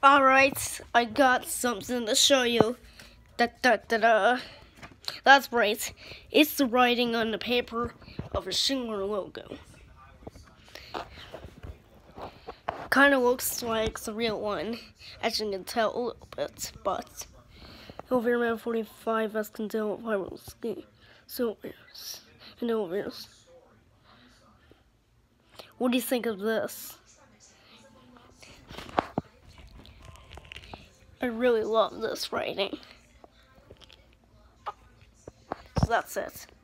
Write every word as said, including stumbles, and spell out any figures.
Alright, I got something to show you. Da, da, da, da. That's right. It's the writing on the paper of a Schindler logo. Kind of looks like the real one, as you can tell a little bit, but ElevatorMan forty-five, escandelev, HyruleEscalators and Elevators. What do you think of this? I really love this writing. So that's it.